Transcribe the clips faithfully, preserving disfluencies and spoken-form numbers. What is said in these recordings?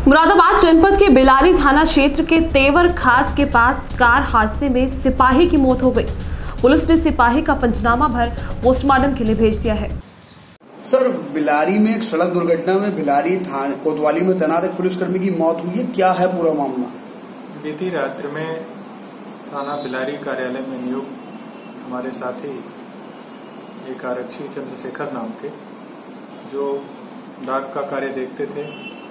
मुरादाबाद जनपद के बेलारी थाना क्षेत्र के तेवर खास के पास कार हादसे में सिपाही की मौत हो गई। पुलिस ने सिपाही का पंचनामा भर पोस्टमार्टम के लिए भेज दिया है। सर, बिलारी में एक सड़क दुर्घटना में बिलारी थाने कोतवाली में तैनात एक पुलिसकर्मी की मौत हुई है। क्या है पूरा मामला? बीती रात्रि में थाना बिलारी कार्यालय में नियुक्त हमारे साथी एक आरक्षी चंद्रशेखर नाम के, जो डाक का कार्य देखते थे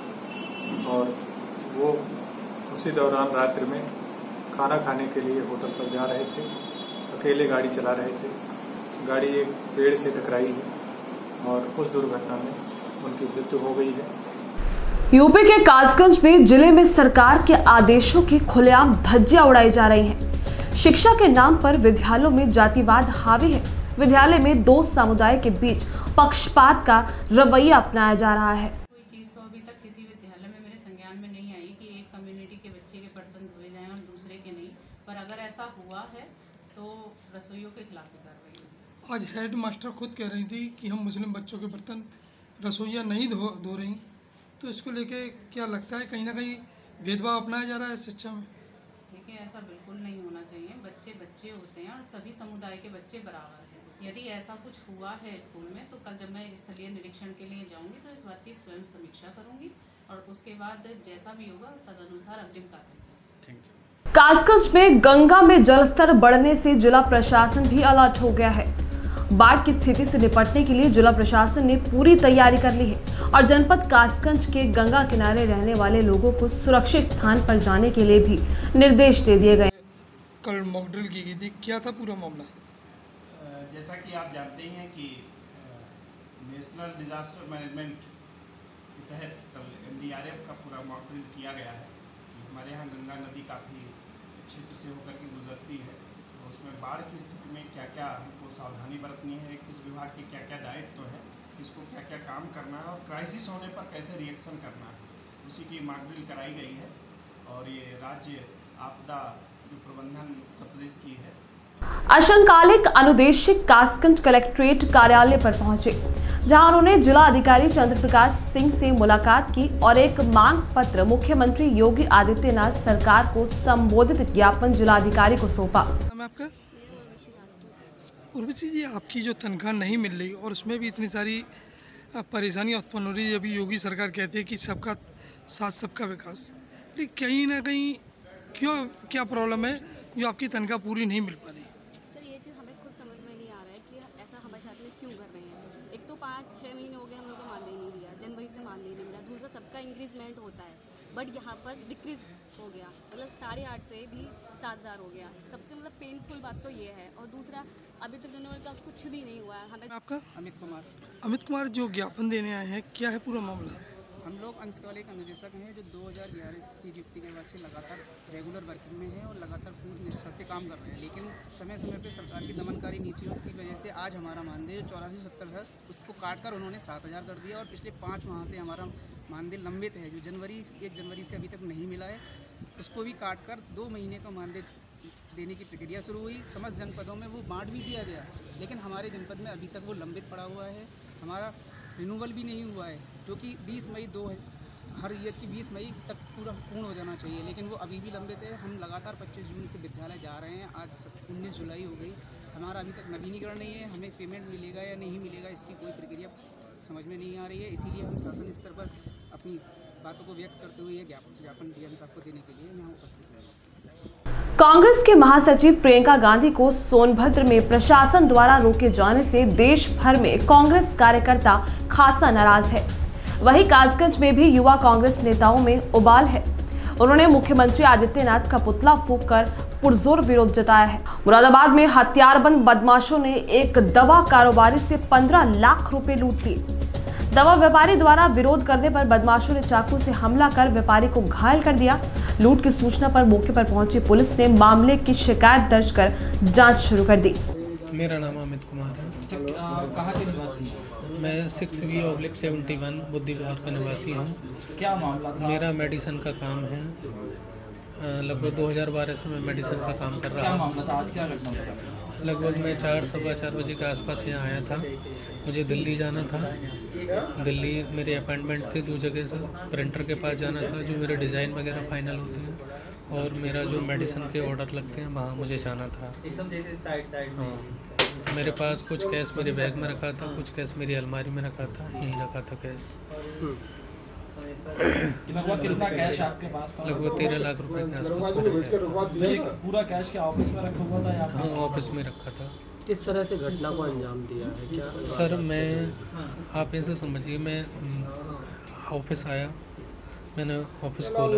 और वो उसी दौरान रात्रि में खाना खाने के लिए होटल पर जा रहे थे। अकेले गाड़ी चला रहे थे। गाड़ी एक पेड़ से टकराई है और उस दुर्घटना में उनकी मृत्यु हो गई है। यूपी के कासगंज में जिले में सरकार के आदेशों की खुलेआम धज्जियां उड़ाई जा रही हैं। शिक्षा के नाम पर विद्यालयों में जातिवाद हावी है। विद्यालय में दो समुदाय के बीच पक्षपात का रवैया अपनाया जा रहा है। कोई चीज तो अभी तक किसी विद्यालय में मेरे संज्ञान में नहीं आई कि एक कम्युनिटी के बच्चे के बर्तन धोए जाएं और दूसरे के नहीं, पर अगर ऐसा हुआ है तो रसोइयों के खिलाफ भी कार्रवाई होगी। आज हेड मास्टर खुद कह रही थी कि हम मुस्लिम बच्चों के बर्तन रसोइयाँ नहीं धो धो रही, तो इसको लेके क्या लगता है कहीं ना कहीं भेदभाव अपनाया जा रहा है शिक्षा में? देखिए, ऐसा बिल्कुल नहीं होना चाहिए। बच्चे बच्चे होते हैं और सभी समुदाय के बच्चे बराबर हैं। यदि ऐसा कुछ हुआ है स्कूल में तो कल जब मैं स्थलीय निरीक्षण के लिए जाऊंगी तो इस बात की स्वयं समीक्षा करूंगी और उसके बाद जैसा भी होगा तदनुसार अग्रिम कार्रवाई करेंगे। कासगंज में गंगा में जलस्तर बढ़ने से जिला प्रशासन भी अलर्ट हो गया है। बाढ़ की स्थिति से निपटने के लिए जिला प्रशासन ने पूरी तैयारी कर ली है और जनपद कासगंज के गंगा किनारे रहने वाले लोगों को सुरक्षित स्थान पर जाने के लिए भी निर्देश दे दिए गए। कल मॉक ड्रिल की गई थी, क्या था पूरा मामला? जैसा कि आप जानते ही हैं कि नेशनल डिज़ास्टर मैनेजमेंट के तहत कल एन डी आर एफ का पूरा मॉक ड्रिल किया गया है कि हमारे यहाँ गंगा नदी काफ़ी क्षेत्र से होकर के गुजरती है, तो उसमें बाढ़ की स्थिति में क्या क्या हमको सावधानी बरतनी है, किस विभाग के क्या क्या दायित्व है, किसको क्या क्या काम करना है और क्राइसिस होने पर कैसे रिएक्शन करना है, उसी की मॉक ड्रिल कराई गई है। और ये राज्य आपदा प्रबंधन उत्तर प्रदेश की है। असंकालिक अनुदेशक कासगंज कलेक्ट्रेट कार्यालय पर पहुंचे, जहां उन्होंने जिला अधिकारी चंद्र प्रकाश सिंह से मुलाकात की और एक मांग पत्र मुख्यमंत्री योगी आदित्यनाथ सरकार को संबोधित ज्ञापन जिलाधिकारी को सौंपा। आपका उर्वशी जी, आपकी जो तनख्वाह नहीं मिल रही और उसमें भी इतनी सारी परेशानियां उत्पन्न हो रही है। अभी योगी सरकार कहती है कि सबका साथ सबका विकास, लेकिन कहीं ना कहीं क्यों क्या प्रॉब्लम है जो आपकी तनख्वाह पूरी नहीं मिल पा रही? सर, ये चीज़ हमें खुद समझ में नहीं आ रहा है कि ऐसा हमारे साथ में क्यों कर रहे हैं। एक तो पाँच छः महीने हो गए हम लोग को मानदेय नहीं दिया, जनवरी से मानदेय नहीं मिला। दूसरा, सबका इंक्रीजमेंट होता है बट यहाँ पर डिक्रीज हो गया, मतलब साढ़े आठ से भी सात हज़ार हो गया। सबसे मतलब पेनफुल बात तो ये है। और दूसरा, अभी तक रिन्यूअल का कुछ भी नहीं हुआ है। हमें आपका अमित कुमार अमित कुमार जो ज्ञापन देने आए हैं, क्या है पूरा मामला? हम लोग अंशकालिक अनुदेशक हैं जो दो हज़ार ग्यारह की नियुक्ति के बाद से लगातार रेगुलर वर्किंग में हैं और लगातार पूर्ण निष्ठा से काम कर रहे हैं, लेकिन समय समय पे सरकार की दमनकारी नीतियों की वजह से आज हमारा मानदेय जो चौरासी सत्तर है उसको काट कर उन्होंने सात हज़ार कर दिया और पिछले पाँच माह से हमारा मानदेय लंबित है, जो जनवरी एक जनवरी से अभी तक नहीं मिला है, उसको भी काट कर दो महीने का मानदेय देने की प्रक्रिया शुरू हुई। समस्त जनपदों में वो बांट भी दिया गया, लेकिन हमारे जनपद में अभी तक वो लंबित पड़ा हुआ है। हमारा रिन्यूअल भी नहीं हुआ है, जो कि बीस मई दो है हर ईयर की बीस मई तक पूरा पूर्ण हो जाना चाहिए, लेकिन वो अभी भी लंबित है। हम लगातार पच्चीस जून से विद्यालय जा रहे हैं, आज उन्नीस जुलाई हो गई, हमारा अभी तक नवीनीकरण नहीं है। हमें पेमेंट मिलेगा या नहीं मिलेगा इसकी कोई प्रक्रिया समझ में नहीं आ रही है, इसीलिए हम शासन स्तर पर अपनी बातों को व्यक्त करते हुए ये ज्ञापन डी एम साहब को देने के लिए यहाँ उपस्थित हैं। कांग्रेस के महासचिव प्रियंका गांधी को सोनभद्र में प्रशासन द्वारा रोके जाने से देश भर में कांग्रेस कार्यकर्ता खासा नाराज है। वहीं कासगंज में भी युवा कांग्रेस नेताओं में उबाल है। उन्होंने मुख्यमंत्री आदित्यनाथ का पुतला फूंककर पुरजोर विरोध जताया है। मुरादाबाद में हथियारबंद बदमाशों ने एक दवा कारोबारी से पंद्रह लाख रुपए लूट लिए। दवा व्यापारी द्वारा विरोध करने पर बदमाशों ने चाकू से हमला कर व्यापारी को घायल कर दिया। लूट की सूचना पर मौके पर पहुंची पुलिस ने मामले की शिकायत दर्ज कर जांच शुरू कर दी। मेरा नाम अमित कुमार है। कहाँ के निवासी? मैं six V oblique seventy one Buddhi Vihar का निवासी हूँ। क्या मामला था? मेरा मेडिसिन का काम है। लगभग दो हज़ार बारह से मैं मेडिसिन का काम कर रहा क्या हूँ। मामला था आज, क्या घटना घटा? लगभग मैं चार सवा चार बजे के आसपास यहाँ आया था। मुझे दिल्ली जाना था। दिल्ली मेरी अपॉइंटमेंट थी दो जगह से। प्रिंटर के पास जाना था जो मेरे डिज़ाइन वगैरह फाइनल होते हैं, और मेरा जो मेडिसिन के ऑर्डर लगते हैं वहाँ मुझे जाना था। हाँ, मेरे पास कुछ कैश मेरे बैग में रखा था, कुछ कैश मेरी अलमारी में रखा था, यहीं रखा था कैश। लगभग कितना कैश आपके पास था? लगभग तेरह लाख रुपए के आसपास मेरा कैश था। ये पूरा कैश क्या ऑफिस में रखा हुआ था या हाँ, ऑफिस में रखा था। किस तरह से घटना को अंजाम दिया है क्या? सर मैं, आप ऐसे समझिए, मैं ऑफिस आया, मैंने ऑफिस खोला।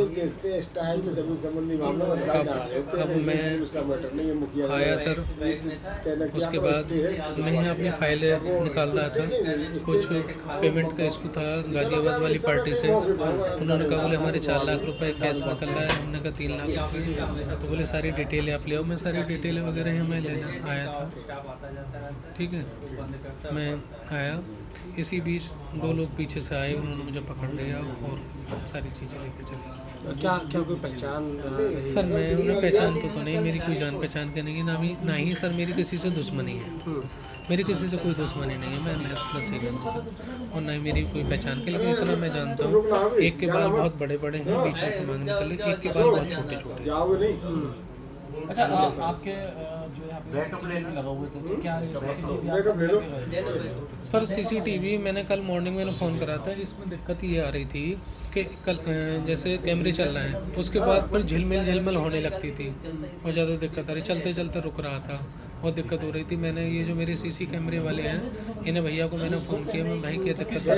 अब अब मैं आया सर, उसके बाद मैं यहाँ अपनी फाइलें निकाल रहा था। कुछ पेमेंट का इशू था गाजियाबाद वाली पार्टी से। उन्होंने कहा बोले हमारे चार लाख रुपए कैश निकल रहा है। हमने कहा तीन लाख रुपये। तो बोले सारी डिटेलें आप ले आओ। मैं सारी डिटेलें वगैरह यहाँ मैं लेना आया था। ठीक है, मैं आया, इसी बीच दो लोग पीछे से आए, उन्होंने मुझे पकड़ लिया और सारी चीज़ें लेके चले। क्या क्या कोई पहचान? सर मैं उन्हें पहचानता तो नहीं, मेरी कोई जान पहचान के नहीं, ना भी ना ही सर मेरी किसी से दुश्मनी है। मेरी किसी से कोई दुश्मनी नहीं है। मैं नेट प्लस एक हूँ और ना ही मेरी कोई पहचान के। लेकिन इतना मैं जानता हूँ, एक के बाल बहुत बड़े बड़े हैं, बीच में से मांग निकले, एक के बाल बहुत छोटे छोटे। अच्छा, आ, आपके जो यहाँ पे सीसीटीवी लगा हुए थे, तो क्या सीसीटीवी? सर सीसीटीवी मैंने कल मॉर्निंग में फ़ोन करा था। इसमें दिक्कत ये आ रही थी कि कल जैसे कैमरे चल रहे हैं, उसके बाद पर झिलमिल झिलमिल होने लगती थी और ज़्यादा दिक्कत आ रही। चलते चलते रुक रहा था, बहुत दिक्कत हो रही थी। मैंने ये जो मेरे सीसी कैमरे वाले हैं, इन्हें भैया को मैंने फ़ोन किया, मैं भाई क्या दिक्कत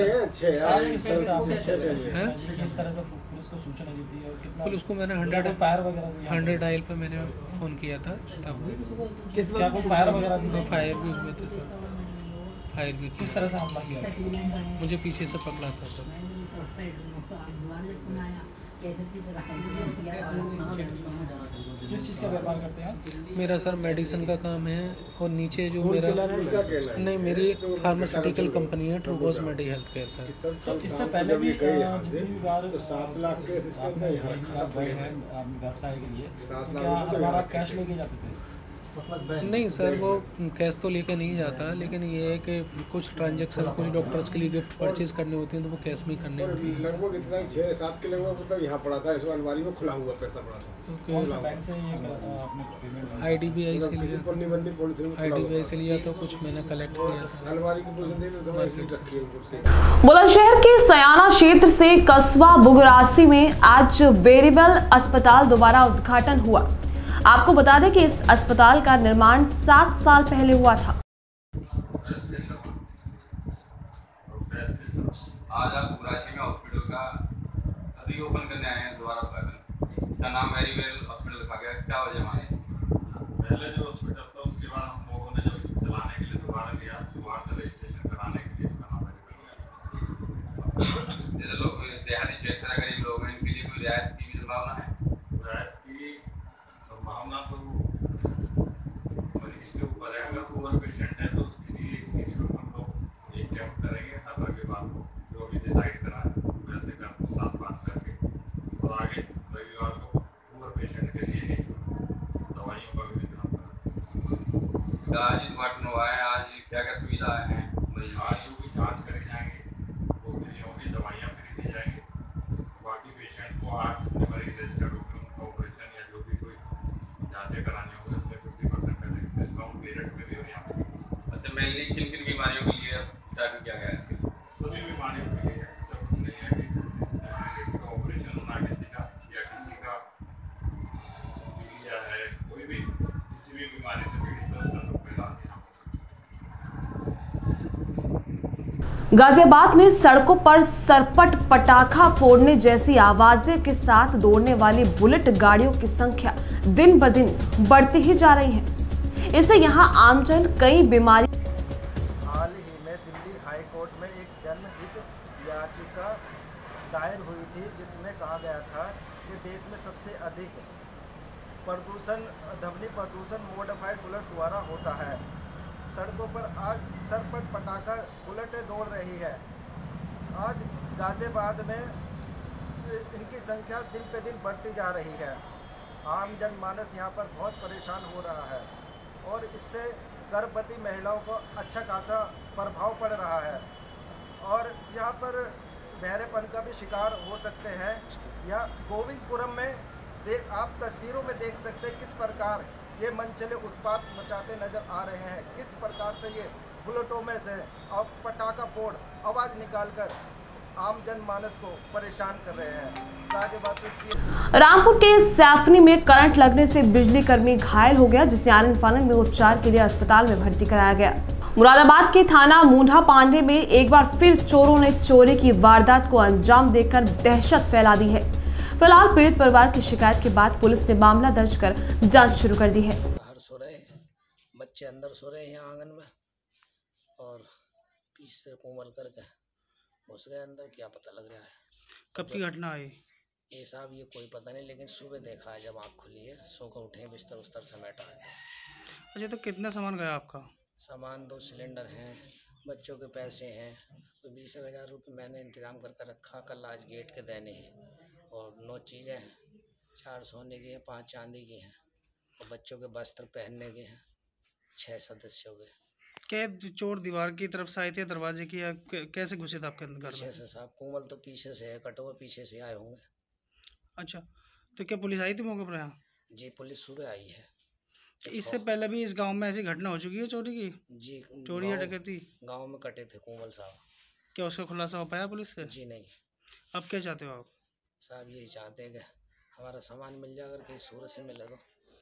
है। पुलिस को मैंने हंड्रेड फायर वगैरह हंड्रेड डायल पे मैंने फ़ोन किया था तब। किस क्या कोई फायर वगैरह भी? फायर भी हुए थे सर, फायर भी। किस तरह से हमला किया? मुझे पीछे से पकड़ा था सर। किस चीज़ का व्यापार करते हैं? मेरा सर मेडिसिन का काम है, और नीचे जो मेरा नहीं, मेरी फार्मास्यूटिकल कंपनी है ट्रूबोस मेडी हेल्थ केयर सर। तो इससे पहले भी जितनी भी बार सात लाख के व्यवसाय के लिए, तो क्या हमारा कैश लेके जाते थे? नहीं सर, वो कैश तो लेके नहीं जाता, लेकिन ये है कि कुछ ट्रांजैक्शन, कुछ डॉक्टर्स के लिए गिफ्ट परचेज करने होते हैं तो वो कैश में करने होते हैं। लगभग इतना छः सात के लगभग मतलब यहाँ पड़ा था, इस अलमारी में खुला हुआ पैसा पड़ा था। कौन सा बैंक से ये आपने? आई डी बी आई से लिया, आई डी बी आई से लिया तो कुछ मैंने कलेक्ट किया था। अलमारी की बुलंदशहर के सयाना क्षेत्र से कस्बा बुगरासी में आज वेरिबल अस्पताल दोबारा उद्घाटन हुआ। आपको बता दें कि इस अस्पताल का निर्माण सात साल पहले हुआ था। आज आप बुगरासी में हॉस्पिटल का अभी ओपन करने आए हैं दोबारा उद्घाटन। इसका नाम वेरिबल हॉस्पिटल रखा गया, क्या वजह माने? पहले जो हॉस्पिटल था उसके बाद हम लोगों ने जब चलाने के लिए दोबारा लिया, दोबारा रजिस्ट्रेशन कराने के लिए इसका नाम वेरिबल गया। जैसे लोग देहाती क्षेत्र के गरीब लोग हैं, इनके लिए कोई रियायत की भी संभावना है? रियायत की संभावना तो इसके ऊपर है। अगर ओवर पेशेंट है तो उसके लिए निःशुल्क हम लोग एक कैंप करेंगे हर रविवार को, जो भी डिसाइड करा है वैसे का साथ बात करके, और आगे रविवार को ओवर पेशेंट के लिए निःशुल्क दवाइयों का भी वितरण करेंगे। इसका आज उद्घाटन हुआ है, आज क्या क्या सुविधाएं हैं? आयु की जाँच करे जाएंगे, वो फ्री होगी, दवाइयाँ फ्री दी जाएंगी। बाकी पेशेंट को आज मरीज रजिस्टर्ड होकर उनका ऑपरेशन या जो भी कोई जाँचें करानी होगी उसमें फिफ्टी परसेंट का डिस्काउंट पीरियड में भी हो यहाँ पे। अच्छा, मेनली किन किन बीमारियों के लिए चालू किया गया है? सभी बीमारियों के लिए, ऐसा कुछ नहीं है कि का ऑपरेशन होना किसी का या किसी का पीलिया है, कोई भी किसी भी बीमारी से पीड़ित है उसका सब इलाज यहाँ। गाजियाबाद में सड़कों पर सरपट पटाखा फोड़ने जैसी आवाजें के साथ दौड़ने वाली बुलेट गाड़ियों की संख्या दिन ब दिन बढ़ती ही जा रही है। इससे यहां आमजन कई बीमारी। हाल ही में दिल्ली हाई कोर्ट में एक जनहित याचिका दायर हुई थी, जिसमें कहा गया था कि देश में सबसे अधिक प्रदूषण ध्वनि प्रदूषण मॉडिफाइड बुलेट द्वारा होता है। सड़कों पर आज सरपट पटाखा बुलेटें दौड़ रही है। आज गाजियाबाद में इनकी संख्या दिन पे दिन बढ़ती जा रही है। आम जनमानस यहाँ पर बहुत परेशान हो रहा है और इससे गर्भवती महिलाओं को अच्छा खासा प्रभाव पड़ रहा है और यहाँ पर बहरेपन का भी शिकार हो सकते हैं। या गोविंदपुरम में दे, आप तस्वीरों में देख सकते हैं किस प्रकार ये मनचले उत्पात मचाते नजर आ रहे हैं, किस प्रकार से ये बुलेटों में से और पटाखा फोड़ आवाज़ निकालकर आम जनमानस को परेशान कर रहे हैं। गाजियाबाद से रामपुर के सैफनी में करंट लगने से बिजली कर्मी घायल हो गया, जिसे आनन फानन में उपचार के लिए अस्पताल में भर्ती कराया गया। मुरादाबाद के थाना मुंडा पांडे में एक बार फिर चोरों ने चोरी की वारदात को अंजाम देकर दहशत फैला दी है। फिलहाल पीड़ित परिवार की शिकायत के बाद पुलिस ने मामला दर्ज कर जांच शुरू कर दी है। बाहर सो रहे बच्चे, अंदर सो रहे हैं यहाँ आंगन में और पीछे से कोमल करके घुस गए अंदर। क्या पता लग रहा है कब की घटना आई ये साहब, ये कोई पता नहीं, लेकिन सुबह देखा है जब आँख खुली है, सो कर उठे बिस्तर उस्तर समेटा है। अच्छा, तो कितना सामान गया आपका? सामान दो सिलेंडर हैं, बच्चों के पैसे हैं, कोई बीस हज़ार रुपये मैंने इंतजाम करके रखा, कल आज गेट के देने हैं और नौ चीज़ें हैं, चार सोने की हैं, पांच चांदी की हैं और बच्चों के वस्त्र पहनने के हैं, छः सदस्य हो गए। क्या चोर दीवार की तरफ से आए थे, दरवाजे की, या कैसे घुसे थे आपके अंदर? पीछे से साहब, कोमल तो पीछे से है, कटवा पीछे से आए होंगे। अच्छा, तो क्या पुलिस आई थी मौके पर यहाँ? जी पुलिस सुबह आई है। इससे पहले भी इस गांव में ऐसी घटना हो चुकी है चोरी की? जी, चोरी या डकैती गांव में कटे थे कोमल साहब। क्या उसका खुलासा हो पाया पुलिस से? जी नहीं। अब क्या चाहते हो आप? साहब यही चाहते हैं कि हमारा सामान मिल जाए, अगर कहीं सूरत से मिले तो।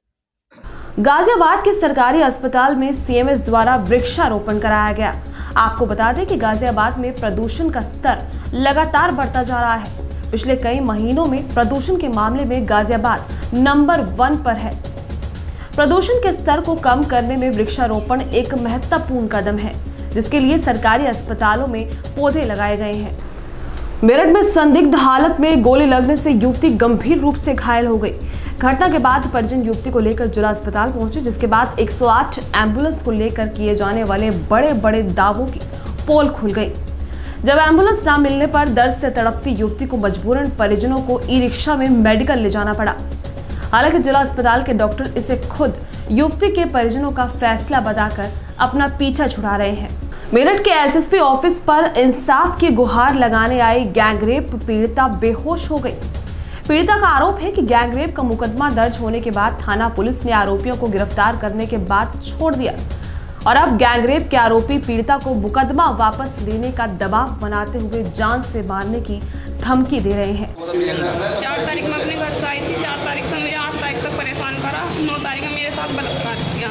गाजियाबाद के सरकारी अस्पताल में सीएमएस द्वारा वृक्षारोपण कराया गया। आपको बता दें कि गाजियाबाद में प्रदूषण का स्तर लगातार बढ़ता जा रहा है। पिछले कई महीनों में प्रदूषण के मामले में गाजियाबाद नंबर वन पर है। प्रदूषण के स्तर को कम करने में वृक्षारोपण एक महत्वपूर्ण कदम है, जिसके लिए सरकारी अस्पतालों में पौधे लगाए गए हैं। मेरठ में संदिग्ध हालत में गोली लगने से युवती गंभीर रूप से घायल हो गई। घटना के बाद परिजन युवती को लेकर जिला अस्पताल पहुंचे, जिसके बाद एक सौ आठ एम्बुलेंस को लेकर किए जाने वाले बड़े बड़े दावों की पोल खुल गई। जब एम्बुलेंस न मिलने पर दर्द से तड़पती युवती को मजबूरन परिजनों को ई रिक्शा में मेडिकल ले जाना पड़ा। हालांकि जिला अस्पताल के डॉक्टर इसे खुद युवती के परिजनों का फैसला बताकर अपना पीछा छुड़ा रहे हैं। मेरठ के एसएसपी ऑफिस पर इंसाफ की गुहार लगाने आई गैंगरेप पीड़िता बेहोश हो गई। पीड़िता का आरोप है कि गैंगरेप का मुकदमा दर्ज होने के बाद थाना पुलिस ने आरोपियों को गिरफ्तार करने के बाद छोड़ दिया और अब गैंगरेप के आरोपी पीड़िता को मुकदमा वापस लेने का दबाव बनाते हुए जान से मारने की धमकी दे रहे हैं। चार तारीख में अपने घर से आई थी, चार तारीख से मुझे आठ तारीख तक परेशान करा, नौ तारीख में मेरे साथ बलात्कार किया,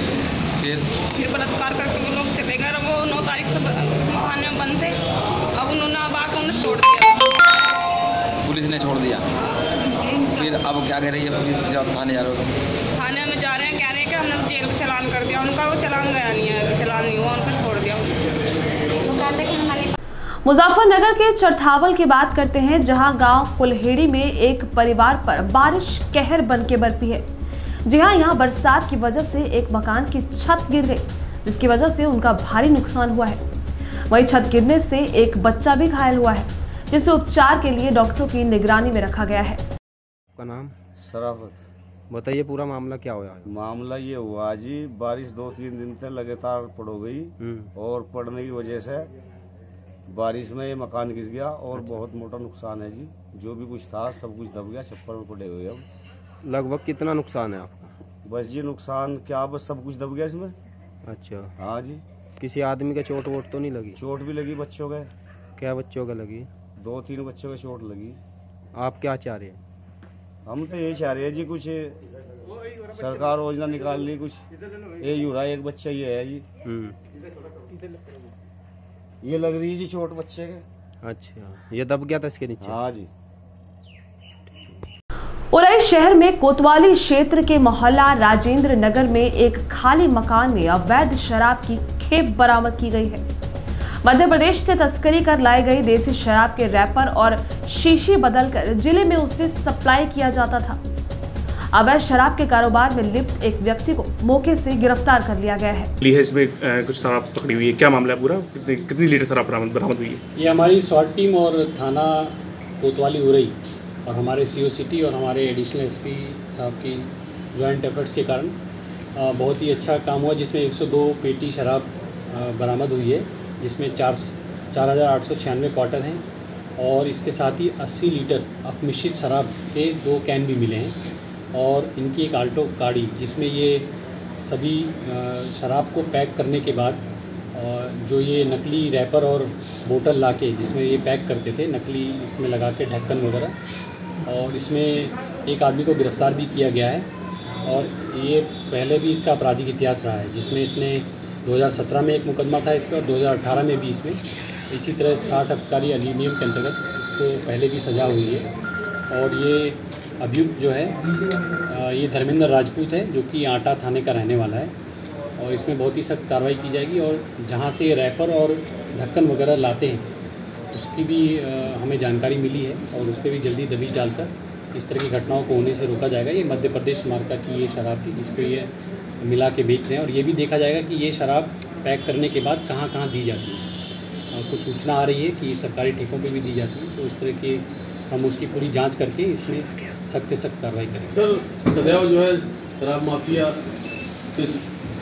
फिर फिर बलात्कार करके वो लोग चले गए। वो नौ तारीख से थाने में बंद थे, अब उन्होंने अब आकर उन्हें छोड़ दिया, पुलिस ने छोड़ दिया। फिर अब क्या कह रही है पुलिस जब थाने जा रहे हो? थाने में जा रहे हैं, कह रहे हैं कि हमने जेल में चलान कर दिया उनका, वो चलान गया नहीं है, चलान नहीं हुआ, उनको छोड़ दिया। वो कहते कि हमारे मुजफ्फरनगर के चरथावल की बात करते हैं, जहां गांव कुल्हेड़ी में एक परिवार पर बारिश कहर बन के बरपी है। जी हां, यहां बरसात की वजह से एक मकान की छत गिर गई, जिसकी वजह से उनका भारी नुकसान हुआ है। वहीं छत गिरने से एक बच्चा भी घायल हुआ है, जिसे उपचार के लिए डॉक्टरों की निगरानी में रखा गया है। आपका नाम? शराफत। बताइए पूरा मामला क्या हुआ? मामला ये हुआ जी, बारिश दो तीन दिन तक लगातार पड़ गई और पड़ने की वजह से बारिश में ये मकान गिर गया और बहुत मोटा नुकसान है जी। जो भी कुछ था सब कुछ दब गया, छप्पर में पड़े हुए। अब लगभग कितना नुकसान है आपका? बस जी नुकसान क्या, बस सब कुछ दब गया इसमें। अच्छा, हाँ जी। किसी आदमी का चोट वोट तो नहीं लगी? चोट भी लगी बच्चों के। क्या बच्चों का लगी? दो तीन बच्चों के चोट लगी। आप क्या चाह रहे हैं? हम तो ये चाह रहे हैं जी, कुछ सरकार योजना निकाल ली, कुछ ये यूरा एक बच्चा ये है जी, ये लग रही है जी चोट बच्चे के। अच्छा, ये दब गया था इसके नीचे? हाँ जी। उरई शहर में कोतवाली क्षेत्र के मोहल्ला राजेंद्र नगर में एक खाली मकान में अवैध शराब की खेप बरामद की गई है। मध्य प्रदेश से तस्करी कर लाई गई देसी शराब के रैपर और शीशी बदलकर जिले में उसे सप्लाई किया जाता था। अवैध शराब के कारोबार में लिप्त एक व्यक्ति को मौके से गिरफ्तार कर लिया गया है। इसमें कुछ शराब पकड़ी हुई है, क्या मामला है पूरा? कितनी कितनी लीटर शराब बरामद बरामद हुई है? ये हमारी स्वाट टीम और थाना कोतवाली उरई और हमारे सीओ सिटी और हमारे एडिशनल एसपी साहब की जॉइंट एफर्ट्स के कारण बहुत ही अच्छा काम हुआ, जिसमें एक सौ दो पेटी शराब बरामद हुई है, जिसमें चार चार हज़ार आठ सौ छियानवे क्वार्टर हैं और इसके साथ ही अस्सी लीटर अपमिश्रित शराब के दो कैन भी मिले हैं और इनकी एक आल्टो गाड़ी जिसमें ये सभी शराब को पैक करने के बाद जो ये नकली रैपर और बोतल लाके जिसमें ये पैक करते थे, नकली इसमें लगा के ढक्कन वगैरह, और इसमें एक आदमी को गिरफ़्तार भी किया गया है और ये पहले भी इसका आपराधिक इतिहास रहा है, जिसमें इसने दो हज़ार सत्रह में एक मुकदमा था इसका और दो हज़ार अठारह में भी इसमें इसी तरह साठ अबकारी अधिनियम के अंतर्गत इसको पहले भी सज़ा हुई है। और ये अभियुक्त जो है ये धर्मेंद्र राजपूत है, जो कि आटा थाने का रहने वाला है और इसमें बहुत ही सख्त कार्रवाई की जाएगी और जहाँ से रैपर और ढक्कन वगैरह लाते हैं उसकी भी हमें जानकारी मिली है और उस पर भी जल्दी दबिश डालकर इस तरह की घटनाओं को होने से रोका जाएगा। ये मध्य प्रदेश मार्का की ये शराब थी जिसको ये मिला के बेच रहे हैं और ये भी देखा जाएगा कि ये शराब पैक करने के बाद कहाँ कहाँ दी जाती है। कुछ सूचना आ रही है कि सरकारी ठेकों पे भी दी जाती है, तो इस तरह के हम उसकी पूरी जांच करके इसमें सख्त से सख्त कार्रवाई करेंगे। सर, सदैव जो है शराब माफिया इस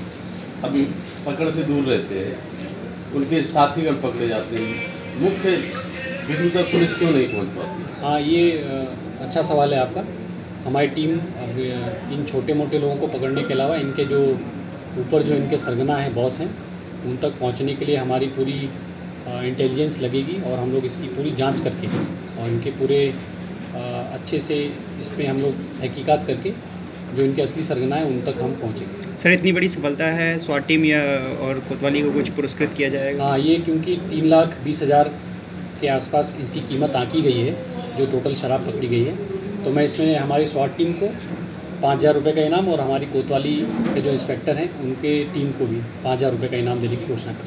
अभी पकड़ से दूर रहते हैं, उनके साथीगण पकड़े जाते हैं, मुख्य बिंदु तक पुलिस क्यों नहीं पहुँच पाती? हाँ, ये अच्छा सवाल है आपका। हमारी टीम अब इन छोटे मोटे लोगों को पकड़ने के अलावा इनके जो ऊपर जो इनके सरगना हैं, बॉस हैं, उन तक पहुंचने के लिए हमारी पूरी इंटेलिजेंस लगेगी और हम लोग इसकी पूरी जांच करके और इनके पूरे आ, अच्छे से इस पर हम लोग तहकीकात करके जो इनके असली सरगना है उन तक हम पहुंचेंगे। सर, इतनी बड़ी सफलता है, स्वाट टीम या और कोतवाली को कुछ पुरस्कृत किया जाएगा? हाँ, ये क्योंकि तीन लाख बीस हज़ार के आसपास इसकी कीमत आंकी गई है जो टोटल शराब पकड़ी गई है, तो मैं इसमें हमारी स्वाट टीम को पाँच हज़ार रुपये का इनाम और हमारी कोतवाली के जो इंस्पेक्टर हैं उनके टीम को भी पाँच हज़ार रुपये का इनाम देने की घोषणा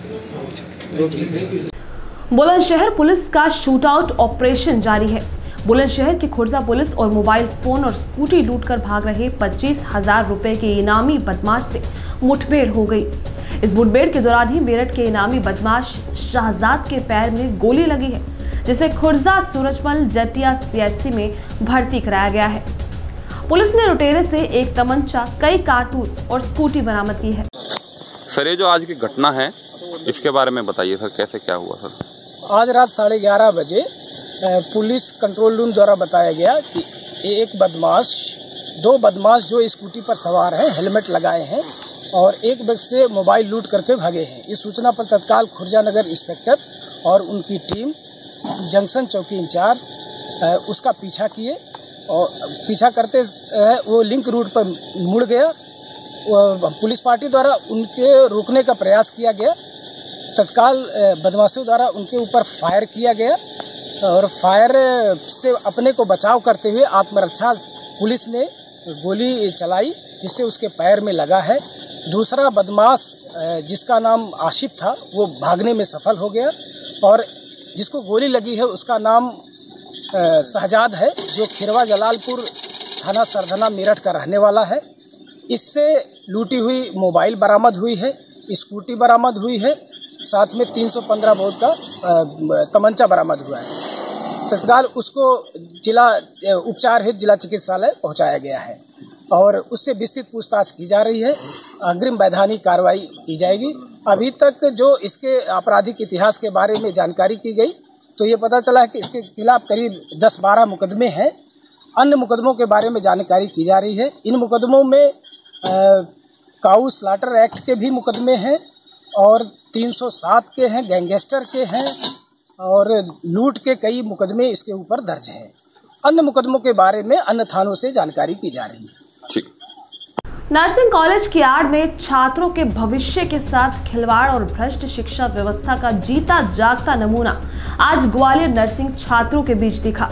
करते हैं। बुलंदशहर पुलिस का शूटआउट ऑपरेशन जारी है। बुलंदशहर की खुर्जा पुलिस और मोबाइल फोन और स्कूटी लूटकर भाग रहे पच्चीस हजार रुपए के इनामी बदमाश से मुठभेड़ हो गई। इस मुठभेड़ के दौरान ही मेरठ के इनामी बदमाश शाहजाद के पैर में गोली लगी है, जिसे खुर्जा सूरजमल जटिया सीएचसी में भर्ती कराया गया है। पुलिस ने लुटेरे से एक तमंचा, कई कारतूस और स्कूटी बरामद की है। सर, ये जो आज की घटना है इसके बारे में बताइए सर, कैसे क्या हुआ सर? आज रात साढ़े ग्यारह बजे पुलिस कंट्रोल रूम द्वारा बताया गया कि एक बदमाश दो बदमाश जो स्कूटी पर सवार हैं, हेलमेट लगाए हैं और एक व्यक्ति से मोबाइल लूट करके भागे हैं। इस सूचना पर तत्काल खुर्जा नगर इंस्पेक्टर और उनकी टीम जंक्शन चौकी इंचार्ज उसका पीछा किए और पीछा करते वो लिंक रूट पर मुड़ गया। पुलिस पार्टी द्वारा उनके रोकने का प्रयास किया गया। तत्काल बदमाशों द्वारा उनके ऊपर फायर किया गया और फायर से अपने को बचाव करते हुए आत्मरक्षा पुलिस ने गोली चलाई, जिससे उसके पैर में लगा है। दूसरा बदमाश जिसका नाम आशिफ था वो भागने में सफल हो गया और जिसको गोली लगी है उसका नाम शहजाद है, जो खिरवा जलालपुर थाना सरधना मेरठ का रहने वाला है। इससे लूटी हुई मोबाइल बरामद हुई है, स्कूटी बरामद हुई है, साथ में तीन सौ पंद्रह बोर का तमंचा बरामद हुआ है। तत्काल उसको जिला उपचार हेतु जिला चिकित्सालय पहुंचाया गया है और उससे विस्तृत पूछताछ की जा रही है। अग्रिम वैधानिक कार्रवाई की जाएगी। अभी तक जो इसके आपराधिक इतिहास के बारे में जानकारी की गई तो ये पता चला है कि इसके खिलाफ करीब दस बारह मुकदमे हैं। अन्य मुकदमों के बारे में जानकारी की जा रही है। इन मुकदमों में काऊ स्लाटर एक्ट के भी मुकदमे हैं और तीन सौ सात के हैं, गैंगस्टर के हैं और लूट के कई मुकदमे इसके ऊपर दर्ज हैं। अन्य मुकदमों के बारे में अन्य थानों से जानकारी की जा रही है। ठीक। नर्सिंग कॉलेज की आड़ में छात्रों के भविष्य के साथ खिलवाड़ और भ्रष्ट शिक्षा व्यवस्था का जीता जागता नमूना आज ग्वालियर नर्सिंग छात्रों के बीच दिखा।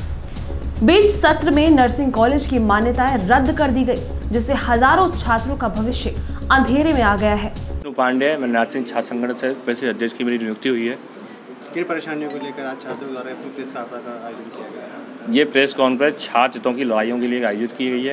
बीच सत्र में नर्सिंग कॉलेज की मान्यताएं रद्द कर दी गई, जिससे हजारों छात्रों का भविष्य अंधेरे में आ गया है। पांडे, मैं नर्सिंग छात्र संगठन से प्रेस अध्यक्ष की मेरी नियुक्ति हुई है। किन परेशानियों को लेकर आज छात्रों द्वारा अपनी प्रेस वार्ता का आयोजन किया गया है? ये प्रेस कॉन्फ्रेंस छात्र हितों की लड़ाइयों के लिए आयोजित की गई है।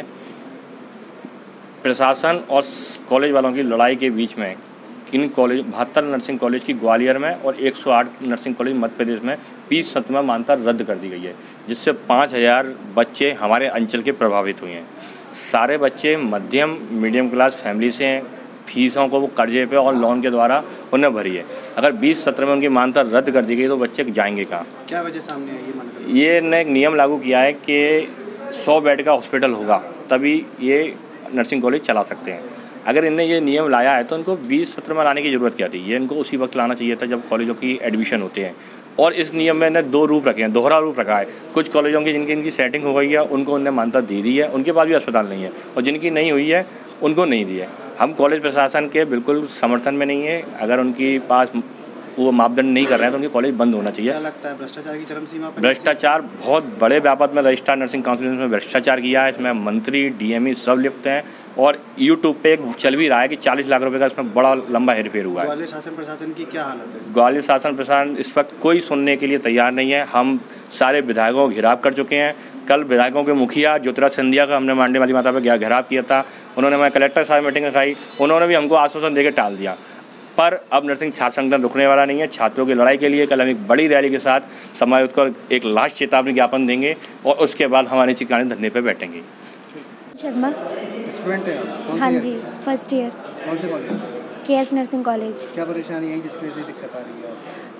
प्रशासन और कॉलेज वालों की लड़ाई के बीच में किन कॉलेज बहत्तर नर्सिंग कॉलेज की ग्वालियर में और एक सौ आठ नर्सिंग कॉलेज मध्य प्रदेश में बीस सत्र में मान्यता रद्द कर दी गई है, जिससे पाँच हज़ार बच्चे हमारे अंचल के प्रभावित हुए हैं। सारे बच्चे मध्यम मीडियम क्लास फैमिली से हैं, फीसों को वो कर्जे पे और लोन के द्वारा उन्हें भरी है। अगर बीस सत्र में उनकी मान्यता रद्द कर दी गई तो बच्चे जाएंगे कहाँ? क्या वजह सामने आई ये मान्यता? ये ने एक नियम लागू किया है कि सौ बेड का हॉस्पिटल होगा तभी ये नर्सिंग कॉलेज चला सकते हैं। अगर इनने ये नियम लाया है तो इनको बीस सत्र में लाने की ज़रूरत क्या थी? ये इनको उसी वक्त लाना चाहिए था जब कॉलेजों की एडमिशन होते हैं। और इस नियम में इन्हें दो रूप रखे हैं, दोहरा रूप रखा है। कुछ कॉलेजों की जिनकी इनकी सेटिंग हो गई है उनको उन्हें मान्यता दे दी है, उनके पास भी अस्पताल नहीं है, और जिनकी नहीं हुई है उनको नहीं दी है। हम कॉलेज प्रशासन के बिल्कुल समर्थन में नहीं है। अगर उनके पास वो मापदंड नहीं कर रहे हैं तो उनके कॉलेज बंद होना चाहिए। क्या लगता है भ्रष्टाचार की चरम सीमा पर? भ्रष्टाचार बहुत बड़े व्यापक में रजिस्ट्रार नर्सिंग काउंसिल में भ्रष्टाचार किया है। इसमें मंत्री, डीएमई सब लिप्त हैं और यूट्यूब पे एक चल भी रहा है कि चालीस लाख रुपए का इसमें बड़ा लंबा हेरफेर हुआ है। ग्वालियर शासन प्रशासन की क्या हालत है? ग्वालियर शासन प्रशासन इस वक्त कोई सुनने के लिए तैयार नहीं है। हम सारे विधायकों को घेराव कर चुके हैं। कल विधायकों के मुखिया ज्योतिराज सिंधिया का हमने मांडे वाली माता पर घेराव किया था। उन्होंने मैं कलेक्टर साहब मीटिंग रखाई, उन्होंने भी हमको आश्वासन देकर टाल दिया। पर अब नर्सिंग छात्र संगठन रुकने वाला नहीं है। छात्रों की लड़ाई के लिए कल हम एक बड़ी रैली के साथ समायोजित कर एक लास्ट चेतावनी ज्ञापन देंगे और उसके बाद हमारे चिकानी धरने पर बैठेंगे। शर्मा स्टूडेंट है आप? हाँ जी, फर्स्ट ईयर। कौन से कॉलेज? के एस नर्सिंग कॉलेज। क्या परेशानी है जिसकी वजह से दिक्कत आ रही है?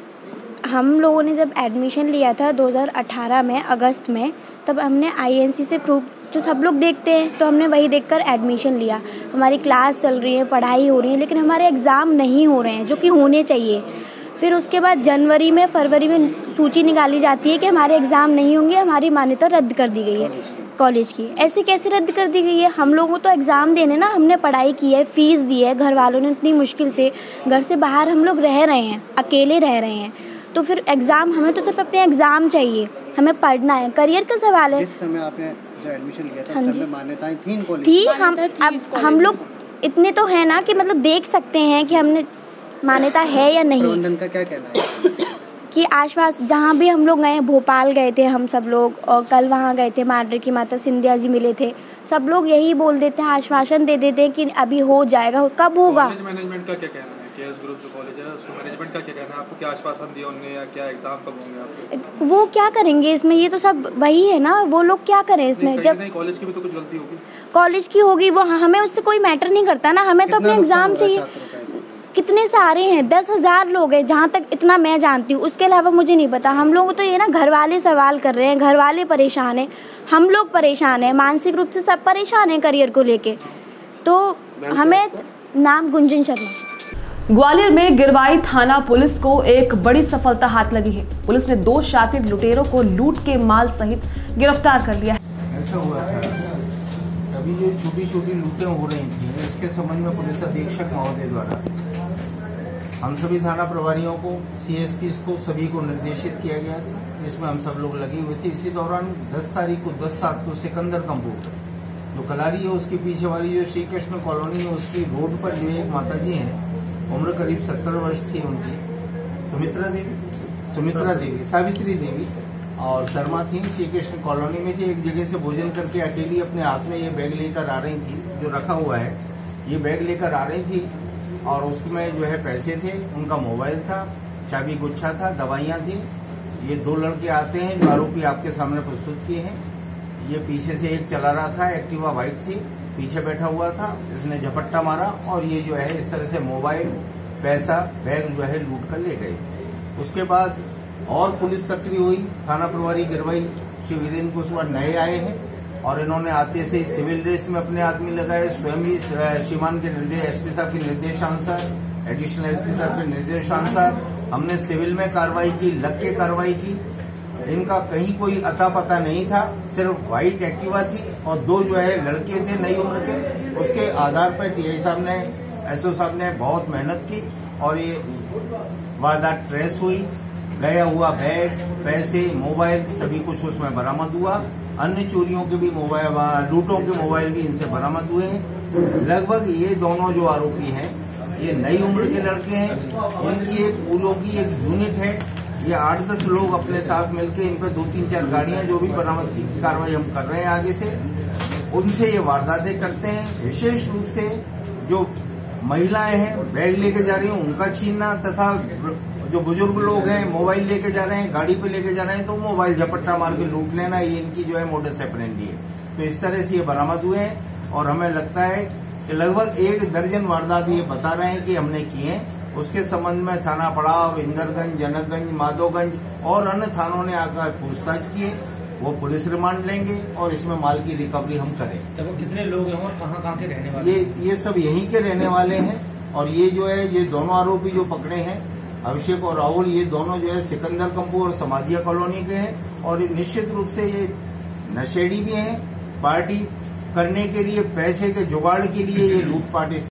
हम लोगों ने जब एडमिशन लिया था दो हज़ार अठारह में अगस्त में, तब हमने आई एन सी से प्रूफ जो सब लोग देखते हैं तो हमने वही देखकर एडमिशन लिया। हमारी क्लास चल रही है, पढ़ाई हो रही है, लेकिन हमारे एग्ज़ाम नहीं हो रहे हैं जो कि होने चाहिए। फिर उसके बाद जनवरी में फरवरी में सूची निकाली जाती है कि हमारे एग्ज़ाम नहीं होंगे, हमारी मान्यता रद्द कर दी गई है कॉलेज की। ऐसे कैसे रद्द कर दी गई है? हम लोगों तो एग्ज़ाम देने ना, हमने पढ़ाई की है, फ़ीस दी है, घर वालों ने इतनी मुश्किल से, घर से बाहर हम लोग रह रहे हैं, अकेले रह रहे हैं, तो फिर एग्ज़ाम, हमें तो सिर्फ अपने एग्ज़ाम चाहिए, हमें पढ़ना है, करियर का सवाल है। जिस समय आपने जो एडमिशन लिया था हाँ उस टाइम मान्यताएं थी कॉलेज थी। हम अब हम लोग इतने तो है ना कि मतलब देख सकते हैं कि हमने मान्यता है या नहीं। प्रबंधन का क्या कहना है? कि आश्वास जहाँ भी हम लोग गए, भोपाल गए थे हम सब लोग, और कल वहाँ गए थे, मांडरे की माता सिंधिया जी मिले थे, सब लोग यही बोल देते हैं, आश्वासन दे देते हैं कि अभी हो जाएगा। कब होगा? मैनेजमेंट का क्या कहना है? केएस ग्रुप जो कॉलेज है उसका मैनेजमेंट का क्या कहना है? आपको क्या आश्वासन दिया उन्होंने, या क्या एग्जाम कब होंगे आपके? वो क्या करेंगे इसमें? ये तो सब वही है ना, वो लोग क्या करें इसमें? जब कॉलेज की भी तो कुछ गलती होगी। कॉलेज की होगी वो, हमें उससे कोई मैटर नहीं करता ना, हमें तो अपने एग्जाम चाहिए। कितने सारे हैं, दस हज़ार लोग हैं जहाँ तक इतना मैं जानती हूँ, उसके अलावा मुझे नहीं पता। हम लोग तो ये ना घर वाले सवाल कर रहे हैं, घर वाले परेशान हैं, हम लोग परेशान हैं, मानसिक रूप से सब परेशान हैं करियर को लेके। तो हमें, नाम गुंजन शर्मा। ग्वालियर में गिरवाई थाना पुलिस को एक बड़ी सफलता हाथ लगी है। पुलिस ने दो शातिर लुटेरों को लूट के माल सहित गिरफ्तार कर लिया है। ऐसा हुआ था, अभी जो छोटी छोटी लूटें हो रही थी, इसके संबंध में पुलिस अधीक्षक महोदय द्वारा हम सभी थाना प्रभारियों को, सीएसपी को, सभी को निर्देशित किया गया था, जिसमें हम सब लोग लगे हुए थे। इसी दौरान दस तारीख को दस सात को सिकंदर कंपूर जो कलारी है उसके पीछे वाली जो श्री कृष्ण कॉलोनी है उसकी रोड पर जो एक माता जी हैं, उम्र करीब सत्तर वर्ष थी उनकी, सुमित्रा देवी सुमित्रा देवी सावित्री देवी और शर्मा थी, श्री कृष्ण कॉलोनी में थी। एक जगह से भोजन करके अकेली अपने हाथ में ये बैग लेकर आ रही थी, जो रखा हुआ है, ये बैग लेकर आ रही थी और उसमें जो है पैसे थे, उनका मोबाइल था, चाबी गुच्छा था, दवाइयाँ थी। ये दो लड़के आते हैं जो आरोपी आपके सामने प्रस्तुत किए हैं। ये पीछे से एक चला रहा था, एक्टिवा वाइट थी, पीछे बैठा हुआ था, इसने झपट्टा मारा और ये जो है इस तरह से मोबाइल, पैसा, बैग जो है लूट कर ले गए। उसके बाद और पुलिस सक्रिय हुई, थाना प्रभारी गिरवाई श्री वीरेंद्र कुशवाहा नए आए हैं और इन्होंने आते से सिविल ड्रेस में अपने आदमी लगाए। स्वयं ही श्रीमान के निर्देश, एसपी साहब के निर्देशानुसार, एडिशनल एसपी साहब के निर्देशानुसार हमने सिविल में कार्रवाई की, लग के कार्रवाई की। इनका कहीं कोई अता पता नहीं था, सिर्फ व्हाइट एक्टिवा थी और दो जो है लड़के थे नई उम्र के। उसके आधार पर टीआई साहब ने, एसओ साहब ने बहुत मेहनत की और ये वारदात ट्रेस हुई। गया हुआ बैग, पैसे, मोबाइल सभी कुछ उसमें बरामद हुआ। अन्य चोरियों के भी मोबाइल, लूटों के मोबाइल भी इनसे बरामद हुए हैं। लगभग ये दोनों जो आरोपी हैं ये नई उम्र के लड़के हैं। इनकी एक पूरों की एक यूनिट है, ये आठ दस लोग अपने साथ मिलकर इन पर दो तीन चार गाड़ियां जो भी बरामद की कार्रवाई हम कर रहे हैं आगे से, उनसे ये वारदातें करते हैं। विशेष रूप से जो महिलाएं हैं बैग लेके जा रही हैं उनका छीनना तथा जो बुजुर्ग लोग हैं मोबाइल लेके जा रहे हैं, गाड़ी पे लेके जा रहे हैं, तो मोबाइल झपट्टा मार के लूट लेना, ये इनकी जो है मोडस ऑपरेंडी है। तो इस तरह से ये बरामद हुए हैं और हमें लगता है कि लगभग एक दर्जन वारदात ये बता रहे हैं कि हमने किए हैं। उसके संबंध में थाना पड़ाव, इंदरगंज, जनकगंज, माधोगंज और अन्य थानों ने आकर पूछताछ की है। वो पुलिस रिमांड लेंगे और इसमें माल की रिकवरी हम करें। तो कितने लोग हैं और कहाँ कहाँ के रहने वाले? ये ये सब यहीं के रहने वाले हैं और ये जो है ये दोनों आरोपी जो पकड़े हैं, अभिषेक और राहुल, ये दोनों जो है सिकंदर कंपूर और समाधिया कॉलोनी के हैं और निश्चित रूप से ये नशेड़ी भी हैं। पार्टी करने के लिए, पैसे के जुगाड़ के लिए ये लूटपाट